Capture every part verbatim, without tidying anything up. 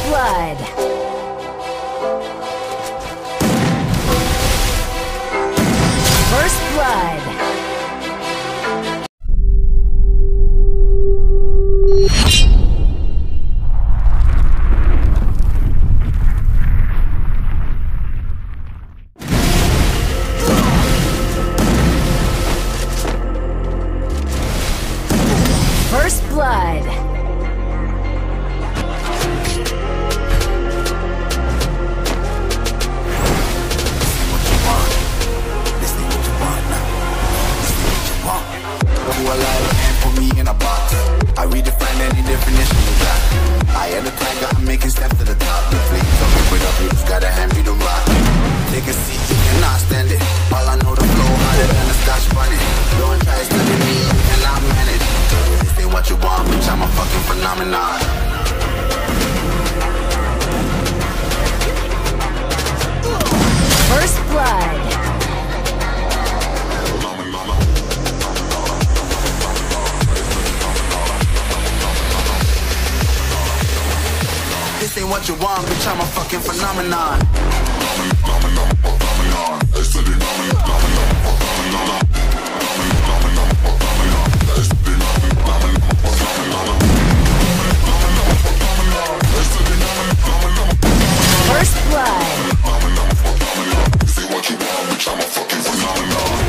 blood. First blood. First blood. Who alive and put me in a box. I redefine any definition you got. I am the tiger, I'm making steps to the top. The flames don't keep it up, you just gotta hand me the rock. Take a seat, you cannot stand it. All I know, the flow harder than a scotch bunny. Don't try studying me, you cannot manage. This ain't what you want, bitch, I'm a fucking phenomenon. First blood. This ain't what you want, bitch, I'm a fucking phenomenon. First blood. This ain't what you want, bitch, I'm a fucking phenomenon.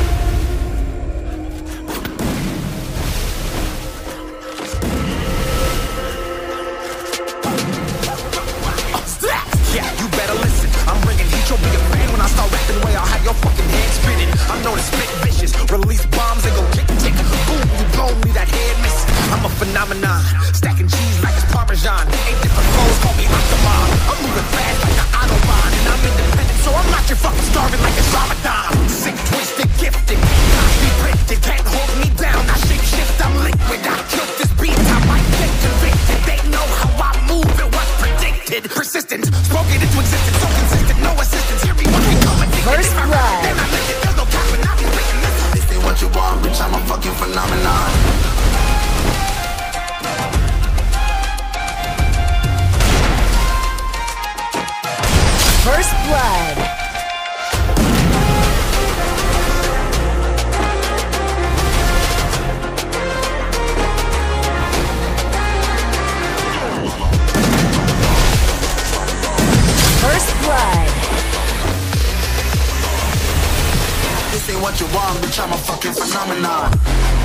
Yeah, you better listen. I'm bringing heat, you'll be a fan when I start rapping the way I'll have your fucking head spinning. I'm known to spit vicious, release bombs and go tick tick. Boom, you blow me that head miss. I'm a phenomenon, stacking cheese like it's Parmesan. Eight different flows, call me Octomom. I'm moving fast like the Autobahn, and I'm independent, so I'm not your fucking starving like it's Ramadan. Sick, twisted, gifted, copy printed, can't hold me down. I shape shift, I'm liquid. I killed this beat, I might get convicted. They know how I move, it was predicted. Persistent, spoken into existence, so consistent, no assistance. Hear me when we go and First blood. then I live it, there's no cap, and I'll be written. This ain't what you want, bitch, I'm a fucking phenomenon. First blood. First blood. This ain't what you want, bitch, I'm a fucking phenomenon.